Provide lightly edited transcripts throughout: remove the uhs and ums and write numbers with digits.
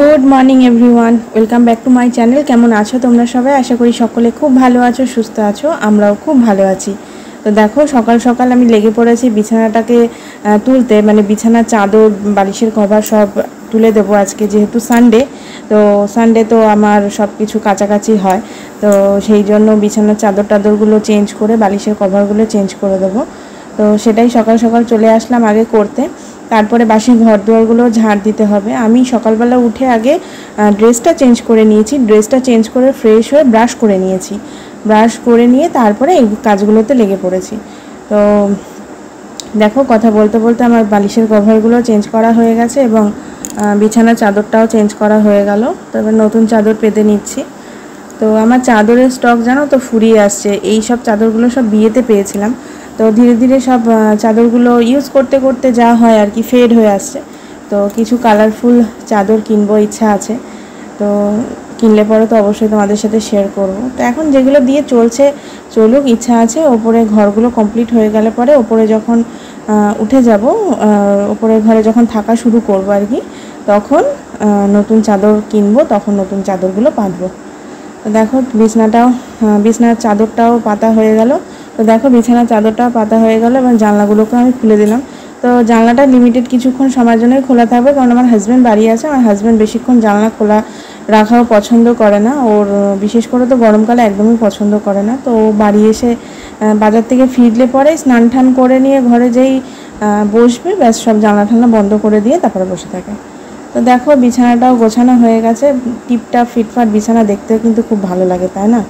Good morning everyone, welcome back to my channel. কেমন আছো তোমরা সবাই? আশা করি সকলে খুব ভালো আছো, সুস্থ আছো। আমরাও খুব ভালো আছি। তো দেখো, সকাল সকাল আমি লেগে পড়েছি বিছানাটাকে তুলতে, মানে বিছানার চাদর, বালিশের কভার সব তুলে দেবো আজকে, যেহেতু সানডে। তো সানডে তো আমার সব কিছু কাছাকাছি হয়, তো সেই জন্য বিছানার চাদরগুলো চেঞ্জ করে বালিশের কভারগুলো চেঞ্জ করে দেবো। তো সেটাই সকাল সকাল চলে আসলাম আগে করতে। তারপরে বাসি ঘর দুয়ারগুলো ঝাড় দিতে হবে। আমি সকালবেলা উঠে আগে ড্রেসটা চেঞ্জ করে নিয়েছি, ড্রেসটা চেঞ্জ করে ফ্রেশ হয়ে ব্রাশ করে নিয়েছি। ব্রাশ করে নিয়ে তারপরে এই কাজগুলোতে লেগে পড়েছি। তো দেখো, কথা বলতে বলতে আমার বালিশের কভারগুলো চেঞ্জ করা হয়ে গেছে এবং বিছানার চাদরটাও চেঞ্জ করা হয়ে গেল। তবে নতুন চাদর পেতে নিচ্ছি। তো আমার চাদরের স্টক জানো তো ফুরিয়ে আসছে। এই সব চাদরগুলো সব বিয়েতে পেয়েছিলাম। তো ধীরে ধীরে সব চাদরগুলো ইউজ করতে করতে যা হয় আর কি, ফেড হয়ে আসছে। তো কিছু কালারফুল চাদর কিনবো ইচ্ছা আছে। তো কিনলে পরে তো অবশ্যই তোমাদের সাথে শেয়ার করব। তো এখন যেগুলো দিয়ে চলুক, ইচ্ছা আছে ওপরে ঘরগুলো কমপ্লিট হয়ে গেলে পরে ওপরে যখন উঠে যাব, ওপরের ঘরে যখন থাকা শুরু করব আর কি, তখন নতুন চাদর কিনবো, তখন নতুন চাদরগুলো পাতবো। তো দেখো, বিছানার চাদরটাও পাতা হয়ে গেল। তো দেখো, বিছানার চাদরটাও পাতা হয়ে গেল এবং জানলাগুলোকে আমি খুলে দিলাম। তো জানলাটা লিমিটেড কিছুক্ষণ সময়ের জন্যই খোলা থাকবে, কারণ আমার হাজব্যান্ড বাড়ি আছে। আমার হাজব্যান্ড বেশিক্ষণ জানলা খোলা রাখাও পছন্দ করে না। ওর বিশেষ করে তো গরমকালে একদমই পছন্দ করে না। তো ও বাড়ি এসে বাজার থেকে ফিরলে পরে স্নান টান করে নিয়ে ঘরে যেই বসবে, ব্যাস সব জানলা ঠান্না বন্ধ করে দিয়ে তারপরে বসে থাকে। তো দেখো, বিছানাটাও গোছানো হয়ে গেছে। টিপটাপ ফিটফাট বিছানা দেখতেও কিন্তু খুব ভালো লাগে, তাই না?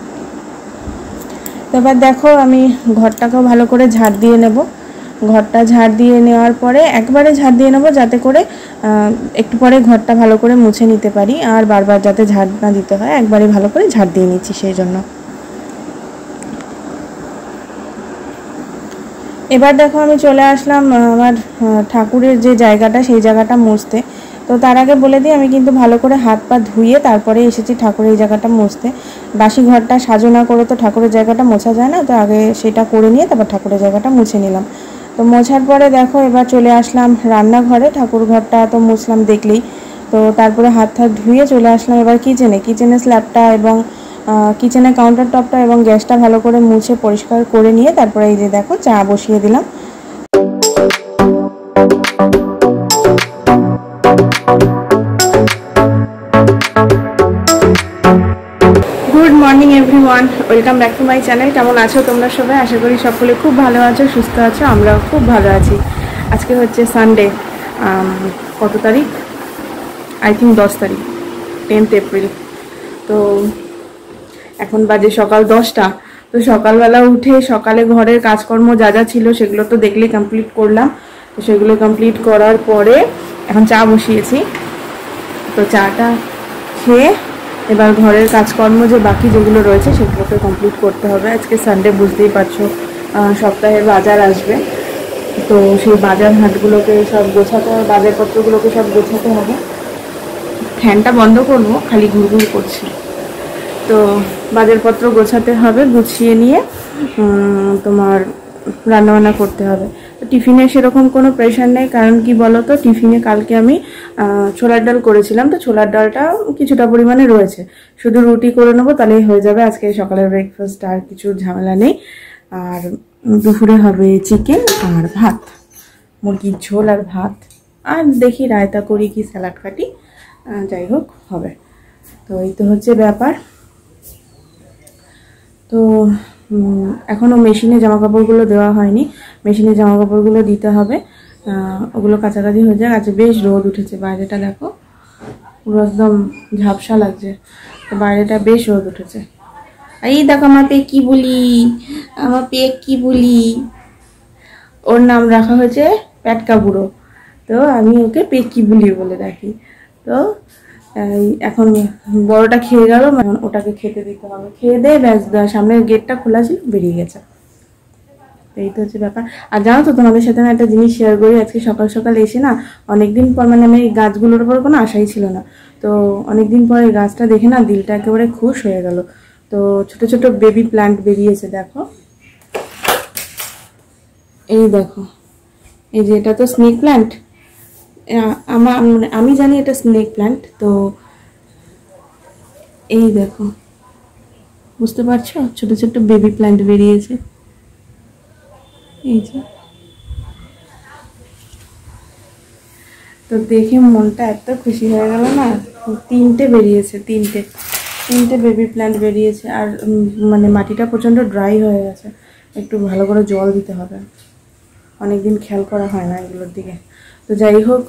তো এবার দেখো, আমি ঘরটাকেও ভালো করে ঝাড় দিয়ে নেব। ঘরটা ঝাড় দিয়ে নেওয়ার পরে একবারে ঝাড় দিয়ে নেব, যাতে করে একটু পরে ঘরটা ভালো করে মুছে নিতে পারি, আর বারবার যাতে ঝাড় না দিতে হয়। একবারে ভালো করে ঝাড় দিয়ে নিচ্ছি সেই জন্য। এবার দেখো, আমি চলে আসলাম আমার ঠাকুরের যে জায়গাটা, সেই জায়গাটা মুছতে। তো তার আগে বলে দিই, আমি কিন্তু ভালো করে হাত পা ধুয়ে তারপরে এসেছি ঠাকুরের এই জায়গাটা মুছতে। বাসি ঘরটা সাজো না করে তো ঠাকুরের জায়গাটা মোছা যায় না। তো আগে সেটা করে নিয়ে তারপর ঠাকুরের জায়গাটা মুছে নিলাম। তো মোছার পরে দেখো, এবার চলে আসলাম রান্নাঘরে। ঠাকুর ঘরটা তো মুছলাম দেখলেই। তো তারপরে হাত ধুয়ে চলে আসলাম এবার কিচেনে স্ল্যাবটা এবং কিচেনের কাউন্টার টপটা এবং গ্যাসটা ভালো করে মুছে পরিষ্কার করে নিয়ে তারপরে এই যে দেখো, চা বসিয়ে দিলাম। Good morning everyone, welcome back to my channel. কেমন আছো তোমরা সবাই? আশা করি সকলে খুব ভালো আছো, সুস্থ আছো। আমরাও খুব ভালো আছি। আজকে হচ্ছে সানডে। কত তারিখ? আই থিঙ্ক 10 তারিখ, 10th এপ্রিল। তো এখন বাজে সকাল 10টা। তো সকালবেলা উঠে সকালে ঘরের কাজকর্ম যা যা ছিল সেগুলো তো দেখলে কমপ্লিট করলাম। তো সেগুলো কমপ্লিট করার পরে এখন চা বসিয়েছি। তো চাটা খেয়ে এবার ঘরের কাজকর্ম যে বাকি যেগুলো রয়েছে সেগুলোকে কমপ্লিট করতে হবে। আজকে সানডে, বুঝতেই পারছো, সপ্তাহের বাজার আসবে। তো সেই বাজার হাটগুলোকে সব গোছাতে হবে, বাজারপত্রগুলোকে সব গোছাতে হবে। ফ্যানটা বন্ধ করবো, খালি ঘুরঘুর করছে। তো বাজারপত্র গোছাতে হবে, গুছিয়ে নিয়ে তোমার রান্নাবান্না করতে হবে। তো টিফিনে সেরকম কোনো প্রেশার নেই, কারণ কি বলো তো, টিফিনে কালকে আমি ছোলার ডাল করেছিলাম। তো ছোলার ডালটা কিছুটা পরিমাণে রয়েছে, শুধু রুটি করে নেবো, তাহলেই হয়ে যাবে আজকে সকালের ব্রেকফাস্ট। আর কিছু ঝামেলা নেই। আর দুপুরে হবে চিকেন আর ভাত, মুরগির ঝোল আর ভাত। আর দেখি রায়তা করি কি স্যালাড কাটি, যাই হোক হবে। তো এই তো হচ্ছে ব্যাপার। তো এখনও মেশিনে জামাকাপড়গুলো দেওয়া হয়নি, মেশিনে জামাকাপড়গুলো দিতে হবে। ওগুলো কাছাকাছি হয়ে যায়। আজকে বেশ রোদ উঠেছে, বাইরেটা দেখো পুরো একদম ঝাপসা লাগছে। তো বাইরেটা বেশ রোদ উঠেছে। এই দেখো, আমার পেয়ে কি বলি, ওর নাম রাখা হয়েছে প্যাটকা বুড়ো। তো আমি ওকে পেকি বুলি বলে ডাকি। তো এখন বড়টা খেয়ে গেল, ওটাকে খেতে দিতে হবে। খেয়ে দিয়ে ব্যাস, সামনের গেটটা খোলা ছিল, বেরিয়ে গেছে। এই তো হচ্ছে ব্যাপার। আর জানো তো, তোমাদের সাথে আমি একটা জিনিস শেয়ার করি। আজকে সকাল সকাল এসে না, অনেকদিন পর, মানে আমি এই গাছগুলোর উপর কোনো আশাই ছিল না। তো অনেকদিন পর এই গাছটা দেখে না দিলটা একেবারে খুশ হয়ে গেল। তো ছোট ছোট বেবি প্ল্যান্ট বেরিয়েছে, দেখো। এই দেখো, এই যে এটা তো স্নেক প্ল্যান্ট। আমি জানি এটা স্নেক প্ল্যান্ট। তো এই দেখো, বুঝতে পারছো, ছোট ছোট বেবি প্ল্যান্ট বেরিয়েছে। এই যে, তো দেখে মনটা এত খুশি হয়ে গেল না। তিনটে বেরিয়েছে, তিনটে বেবি প্ল্যান্ট বেরিয়েছে। আর মানে মাটিটা প্রচণ্ড ড্রাই হয়ে গেছে, একটু ভালো করে জল দিতে হবে, অনেকদিন খেয়াল করা হয় না এগুলোর দিকে। তো যাই হোক,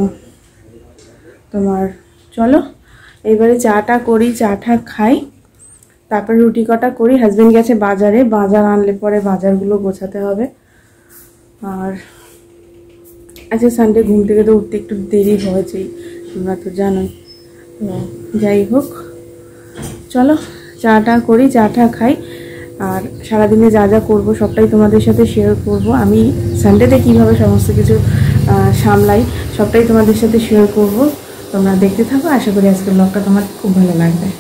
তোমার চলো এবারে চাটা করি, চাটা খাই, তারপর রুটি কটা করি। হাজব্যান্ড গেছে বাজারে, বাজার আনলে পরে বাজারগুলো গোছাতে হবে। আর আচ্ছা, সানডে ঘুম থেকে তো উঠতে একটু দেরি হয়েছেই, তোমরা তো জানোই। তো যাই হোক, চলো চাটা করি, চাটা খাই। আর সারাদিনে যা যা করবো সবটাই তোমাদের সাথে শেয়ার করব। আমি সানডেতে কীভাবে সমস্ত কিছু সামলাই সবটাই তোমাদের সাথে শেয়ার করব। তোমরা দেখতে থাকো, আশা করি আজকের ব্লগটা তোমার খুব ভালো লাগবে।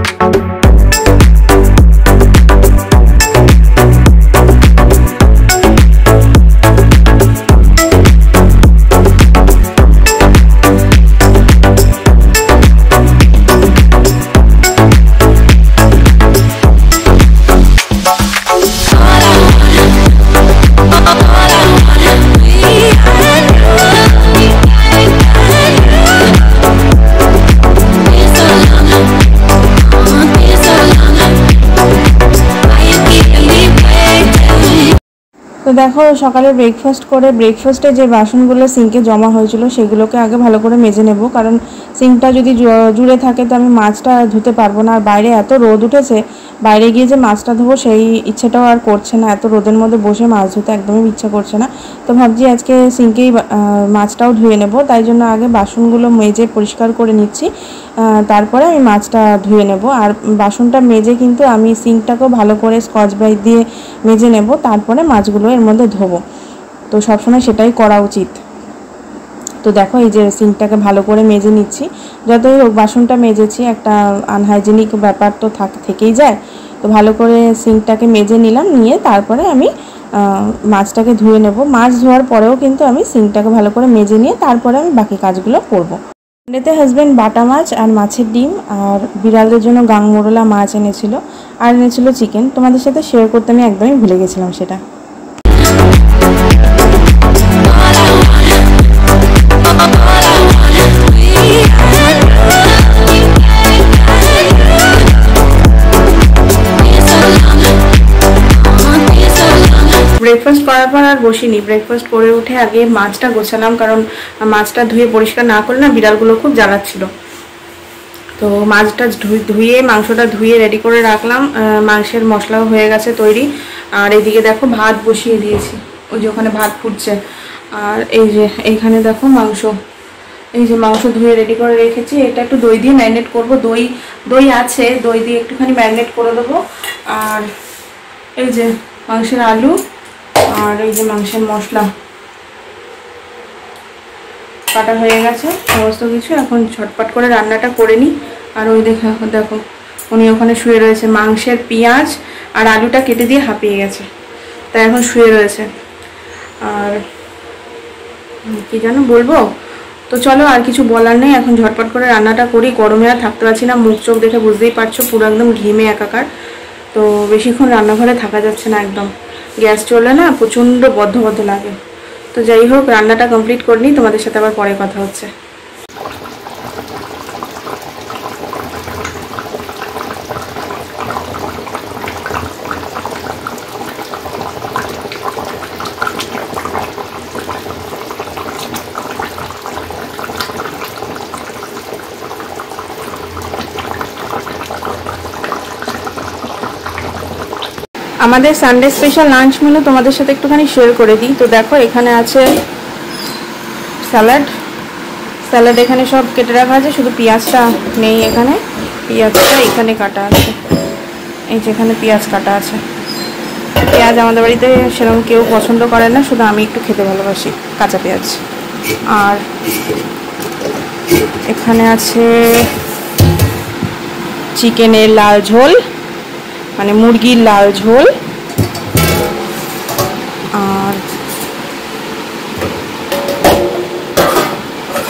তো দেখো, সকালে ব্রেকফাস্ট করে ব্রেকফাস্টে যে বাসনগুলো সিঙ্কে জমা হয়েছিল সেগুলোকে আগে ভালো করে মেজে নেব, কারণ সিঙ্কটা যদি জুড়ে থাকে তো আমি মাছটা ধুতে পারবো না। আর বাইরে এত রোদ উঠেছে, বাইরে গিয়ে যে মাছটা ধোবো সেই ইচ্ছেটাও আর করছে না, এত রোদের মধ্যে বসে মাছ ধুতে একদমই ইচ্ছা করছে না। তো ভাবছি আজকে সিঙ্কেই মাছটাও ধুয়ে নেব, তাই জন্য আগে বাসনগুলো মেজে পরিষ্কার করে নিচ্ছি, তারপরে আমি মাছটা ধুয়ে নেব। আর বাসনটা মেজে কিন্তু আমি সিঙ্কটাকেও ভালো করে স্কচ ব্রাইট দিয়ে মেজে নেব, তারপরে মাছগুলো এর মধ্যে ধোবো। তো সবসময় সেটাই করা উচিত। তো দেখো, এই যে সিঙ্কটাকে ভালো করে মেজে নিচ্ছি। যতই হোক বাসনটা মেজেছি, একটা আনহাইজেনিক ব্যাপার তো থেকেই যায়। তো ভালো করে সিঙ্কটাকে মেজে নিলাম, নিয়ে তারপরে আমি মাছটাকে ধুয়ে নেব। মাছ ধোয়ার পরেও কিন্তু আমি সিঙ্কটাকে ভালো করে মেজে নিয়ে তারপরে আমি বাকি কাজগুলো করব। এতে হাজব্যান্ড বাটা মাছ আর মাছের ডিম আর বিড়ালদের জন্য গাংমোরলা মাছ এনেছিল, আর এনেছিল চিকেন। তোমাদের সাথে শেয়ার করতে আমি একদমই ভুলে গেছিলাম সেটা। ব্রেকফাস্ট করার পর আর বসিনি, ব্রেকফাস্ট করে উঠে আগে মাছটা গোছালাম, কারণ মাছটা ধুয়ে পরিষ্কার না করলে না বিড়ালগুলো খুব জ্বালাচ্ছিল। তো মাছটা ধুয়ে মাংসটা ধুয়ে রেডি করে রাখলাম, মাংসের মশলাও হয়ে গেছে তৈরি। আর এদিকে দেখো ভাত বসিয়ে দিয়েছি, ওই যে ওখানে ভাত ফুটছে। আর এই যে এইখানে দেখো মাংস, এই যে মাংস ধুয়ে রেডি করে রেখেছি। এটা একটু দই দিয়ে ম্যারিনেট করবো, দই আছে, দই দিয়ে একটুখানি ম্যারিনেট করে দেবো। আর এই যে মাংসের আলু, আর এই যে মাংসের মশলা কাটা হয়ে গেছে সমস্ত কিছু। এখন ঝটপট করে রান্নাটা করে নিই। আর ওই দেখো উনি ওখানে শুয়ে রয়েছে, মাংসের পেঁয়াজ আর আলুটা কেটে দিয়ে হাঁপিয়ে গেছে, তাই এখন শুয়ে রয়েছে। আর কি যেন বলবো, তো চলো আর কিছু বলার নেই, এখন ঝটপট করে রান্নাটা করি। গরমে আর থাকতে পারছি না, মুখ চোখ দেখে বুঝতেই পারছো পুরো একদম ঘেমে একাকার। তো বেশিক্ষণ রান্নাঘরে থাকা যাচ্ছে না, একদম গ্যাস চলে না প্রচণ্ড বদ্ধ লাগে। তো যাই হোক, রান্নাটা কমপ্লিট করে নিই, তোমাদের সাথে আবার পরে কথা হচ্ছে। আমাদের সানডে স্পেশাল লাঞ্চ মেনু তোমাদের সাথে একটুখানি শেয়ার করে দিই। তো দেখো, এখানে আছে স্যালাড, এখানে সব কেটে রাখা আছে, শুধু পেঁয়াজটা নেই এখানে, পেঁয়াজটা এখানে কাটা আছে, এই যে এখানে পেঁয়াজ কাটা আছে। পেঁয়াজ আমাদের বাড়িতে সেরকম কেউ পছন্দ করে না, শুধু আমি একটু খেতে ভালোবাসি কাঁচা পেঁয়াজ। আর এখানে আছে চিকেনের লাল ঝোল, মানে মুরগির লাল ঝোল। আর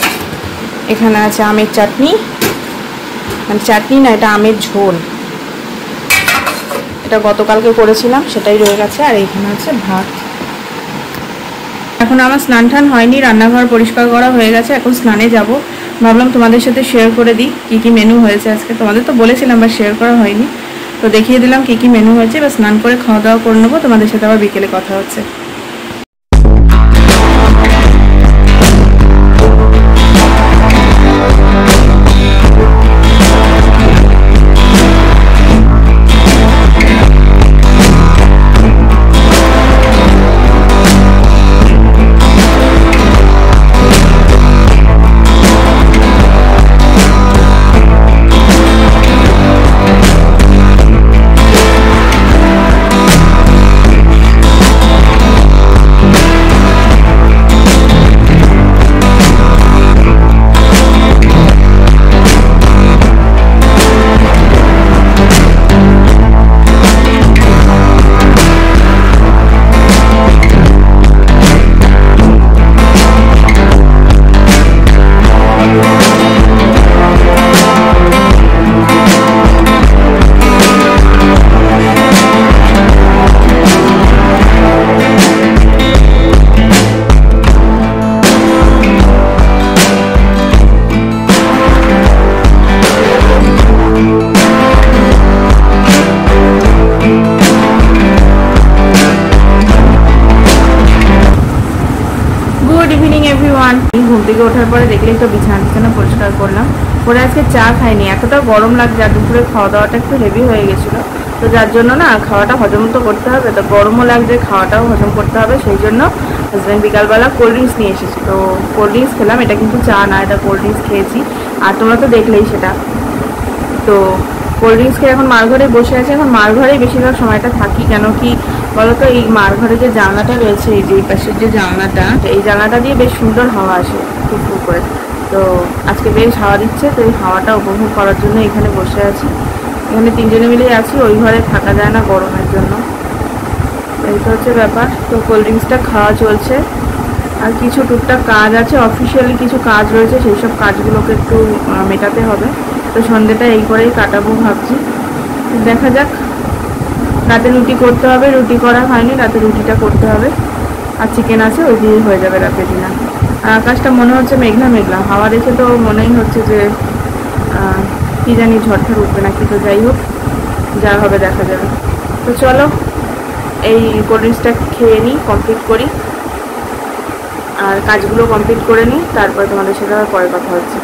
এখানে আছে আমের চাটনি, মানে চাটনি না, এটা আমের ঝোল, এটা গতকালকে করেছিলাম সেটাই রয়ে গেছে। আর এখানে আছে ভাত। এখন আমার স্নান টান হয়নি, রান্নাঘর পরিষ্কার করা হয়ে গেছে, এখন স্নানে যাব। ভাবলাম তোমাদের সাথে শেয়ার করে দিই কী কী মেনু হয়েছে আজকে। তোমাদের তো বলেছিলাম বা শেয়ার করা হয়নি, তো দেখিয়ে দিলাম কী কী মেনু হয়েছে। এবার স্নান করে খাওয়া দাওয়া করে নেবো, তোমাদের সাথে আবার বিকেলে কথা হচ্ছে। ঘুম থেকে ওঠার পরে দেখলেই তো বিছানা পরিষ্কার করলাম, পরে আজকে চা খাইনি, এতটা গরম লাগছে আর দুপুরে খাওয়া দাওয়াটা একটু হেভি হয়ে গেছিলো, তো যার জন্য না খাওয়াটা হজম তো করতে হবে, তো গরমও লাগছে, খাওয়াটাও হজম করতে হবে, সেই জন্য হাজব্যান্ড বিকালবেলা কোল্ড ড্রিঙ্কস নিয়ে এসেছি, তো কোল্ড ড্রিঙ্কস খেলাম। এটা কিন্তু চা না, এটা কোল্ড ড্রিঙ্কস খেয়েছি, আর তোমরা তো দেখলেই সেটা। তো কোল্ড ড্রিঙ্কস খেয়ে এখন মার ঘরে বসে আছে, এখন মার ঘরেই বেশিরভাগ সময়টা থাকি, কেন কি বলতো এই মার ঘরে যে জানলাটা রয়েছে, এই যে পাশের যে জানলাটা, এই জানলাটা দিয়ে বেশ সুন্দর হাওয়া আসে টুকটুক করে, তো আজকে বেশ হাওয়া দিচ্ছে, তো এই হাওয়াটা উপভোগ করার জন্য এখানে বসে আছি। এখানে তিনজনে মিলেই আছি, ওই ঘরে থাকা যায় না গরমের জন্য, এইটা হচ্ছে ব্যাপার। তো কোল্ড ড্রিঙ্কসটা খাওয়া চলছে, আর কিছু টুকটাক কাজ আছে, অফিসিয়ালি কিছু কাজ রয়েছে, সেই সব কাজগুলোকে একটু মেটাতে হবে, তো সন্ধ্যেটা এই করেই কাটাবো ভাবছি, দেখা যাক। রাতে রুটি করতে হবে, রুটি করা হয়নি, রাতে রুটিটা করতে হবে, আর চিকেন আছে, ওই দিয়ে হয়ে যাবে রাতে ডিনার। আর আকাশটা মনে হচ্ছে মেঘলা মেঘলা, হাওয়া দেখে তো মনেই হচ্ছে যে কী জানি ঝড়টা উঠবে নাকি, তো যাই হোক যা হবে দেখা যাবে। তো চলো এই কোল্ড ড্রিঙ্কসটা খেয়ে নিই, কমপ্লিট করি, আর কাজগুলো কমপ্লিট করে নিই, তারপর তোমাদের সাথে আবার পরে কথা হচ্ছে।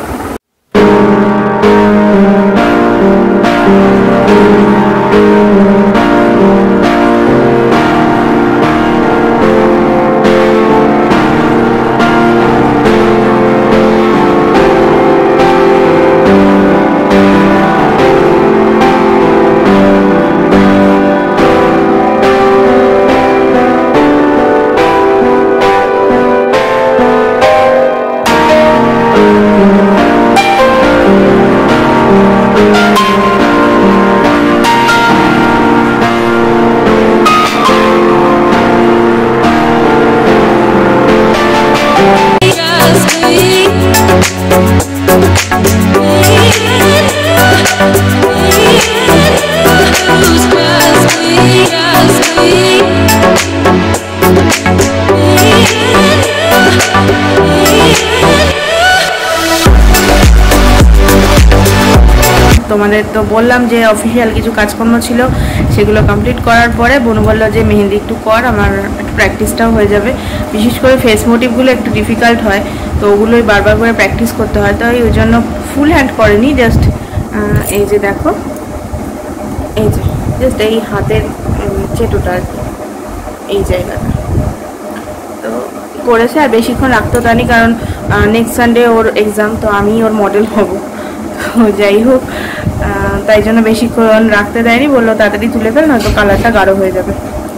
তোমাদের তো বললাম যে অফিসিয়াল কিছু কাজকর্ম ছিল, সেগুলো কমপ্লিট করার পরে বোন বললো যে মেহেন্দি একটু কর, আমার একটু প্র্যাকটিসটাও হয়ে যাবে, বিশেষ করে ফেস মোটিভগুলো একটু ডিফিকাল্ট হয়, তো ওগুলোই বারবার করে প্র্যাকটিস করতে হয়, তো ওই জন্য ফুল হ্যান্ড করেনি, জাস্ট এই যে দেখো, এই যে জাস্ট এই হাতের চেটুটা আর কি, এই জায়গাটা তো করেছে, আর বেশিক্ষণ রাখতেও পারিনি, কারণ নেক্সট সানডে ওর এক্সাম, তো আমি ওর মডেল হব, তো যাই হোক তাই জন্য বেশিক্ষণ রাখতে দেয়নি, বললো তাড়াতাড়ি তুলে ফেল, নয়তো কালারটা গাঢ় হয়ে যাবে।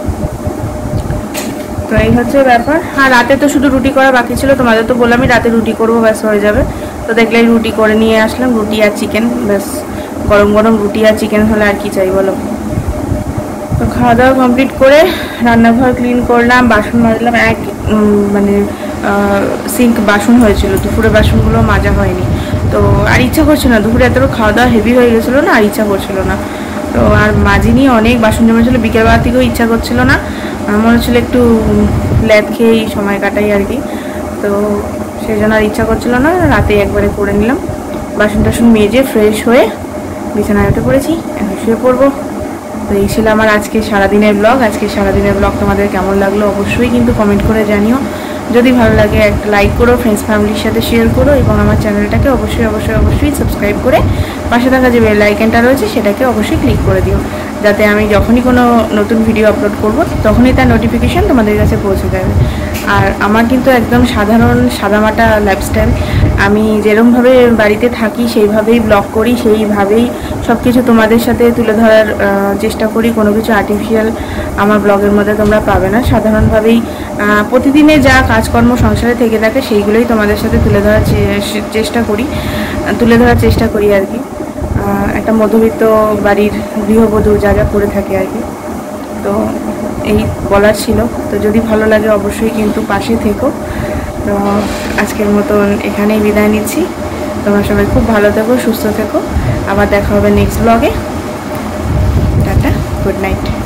তো এই হচ্ছে ব্যাপার। আর রাতে তো শুধু রুটি করা বাকি ছিল, তোমাদের তো বললামই রাতে রুটি করবো, ব্যাস হয়ে যাবে। তো দেখলেই রুটি করে নিয়ে আসলাম, রুটি আর চিকেন, ব্যাস গরম গরম রুটি আর চিকেন হলে আর কি চাই বলো। তো খাওয়া দাওয়া কমপ্লিট করে রান্নাঘর ক্লিন করলাম, বাসন মাজলাম, মানে সিঙ্ক বাসন হয়েছিল, দুপুরে বাসনগুলো মাজা হয়নি। তো আর ইচ্ছা করছিল না, দুপুরে এত খাওয়া দাওয়া হেভি হয়ে গেছিলো না, আর ইচ্ছা করছিল না। তো আর মাজিনি, অনেক বাসন জমেছিলো, বিকেলবেলা থেকেও ইচ্ছা করছিল না, মনে হচ্ছিলো একটু ল্যাদ খেয়েই সময় কাটাই আর কি। তো সেই জন্য আর ইচ্ছা করছিল না, রাতে একবারে করে নিলাম। বাসন টাসন মেজে ফ্রেশ হয়ে বিছানায় উঠে পড়েছি, এখন শুয়ে পড়বো। তো এই ছিল আমার আজকে সারাদিনের ব্লগ। আজকে সারাদিনের ব্লগ তোমাদের কেমন লাগলো অবশ্যই কিন্তু কমেন্ট করে জানিও। যদি ভালো লাগে একটা লাইক করো, ফ্রেন্ডস ফ্যামিলির সাথে শেয়ার করো, এবং আমার চ্যানেলটাকে অবশ্যই অবশ্যই অবশ্যই সাবস্ক্রাইব করে পাশে থাকা যে বেল আইকনটা রয়েছে সেটাকে অবশ্যই ক্লিক করে দিও, যাতে আমি যখনই কোনো নতুন ভিডিও আপলোড করব তখনই তার নোটিফিকেশান তোমাদের কাছে পৌঁছে যাবে। আর আমার কিন্তু একদম সাধারণ সাদামাটা লাইফস্টাইল, আমি যেরকমভাবে বাড়িতে থাকি সেইভাবেই ব্লগ করি, সেইভাবেই সব কিছু তোমাদের সাথে তুলে ধরার চেষ্টা করি। কোনো কিছু আর্টিফিশিয়াল আমার ব্লগের মধ্যে তোমরা পাবে না। সাধারণভাবেই প্রতিদিনে যা কাজকর্ম সংসারে থেকে থাকে সেইগুলোই তোমাদের সাথে তুলে ধরার চেষ্টা করি আর কি। একটা মধ্যবিত্ত বাড়ির গৃহবধূ যা যা করে থাকে আর কি। তো এই বলার ছিল। তো যদি ভালো লাগে অবশ্যই কিন্তু পাশে থেকো। তো আজকের মতন এখানেই বিদায় নিচ্ছি। তোমরা সবাই খুব ভালো থেকো, সুস্থ থেকো। আবার দেখা হবে নেক্সট ব্লগে। Tata, good night.